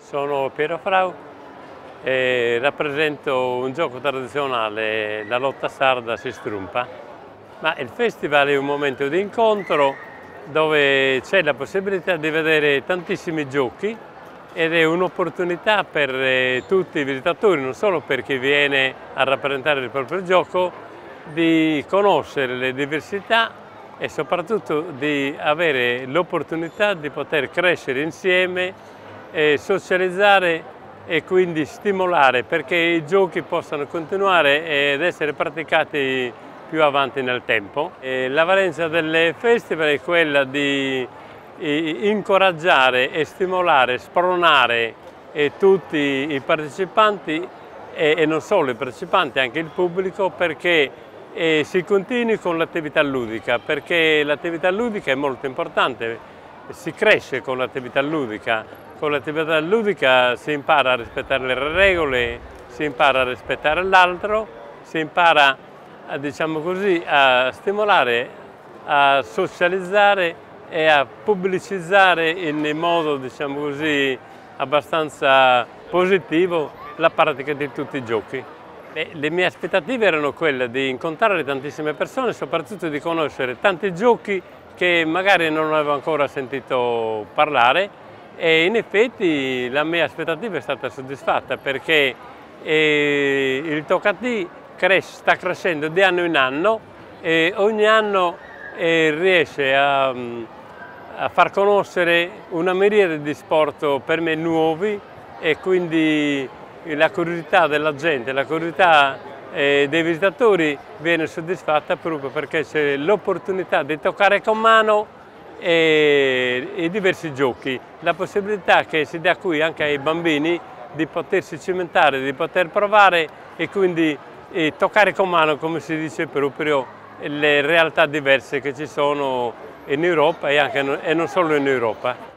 Sono Piero Frau e rappresento un gioco tradizionale, la lotta sarda si strumpa. Ma il festival è un momento di incontro dove c'è la possibilità di vedere tantissimi giochi ed è un'opportunità per tutti i visitatori, non solo per chi viene a rappresentare il proprio gioco, di conoscere le diversità e soprattutto di avere l'opportunità di poter crescere insieme, socializzare e quindi stimolare perché i giochi possano continuare ed essere praticati più avanti nel tempo. La valenza del festival è quella di incoraggiare e stimolare, spronare tutti i partecipanti e non solo i partecipanti, anche il pubblico, perché si continui con l'attività ludica, perché l'attività ludica è molto importante, si cresce con l'attività ludica. Con l'attività ludica si impara a rispettare le regole, si impara a rispettare l'altro, si impara, diciamo così, a stimolare, a socializzare e a pubblicizzare in modo, diciamo così, abbastanza positivo la pratica di tutti i giochi. Le mie aspettative erano quelle di incontrare tantissime persone, soprattutto di conoscere tanti giochi che magari non avevo ancora sentito parlare, e in effetti la mia aspettativa è stata soddisfatta perché il Toccatì sta crescendo di anno in anno e ogni anno riesce a far conoscere una miriade di sport per me nuovi, e quindi la curiosità della gente, la curiosità dei visitatori viene soddisfatta proprio perché c'è l'opportunità di toccare con mano e diversi giochi, la possibilità che si dà qui anche ai bambini di potersi cimentare, di poter provare e quindi toccare con mano, come si dice, proprio le realtà diverse che ci sono in Europa e non solo in Europa.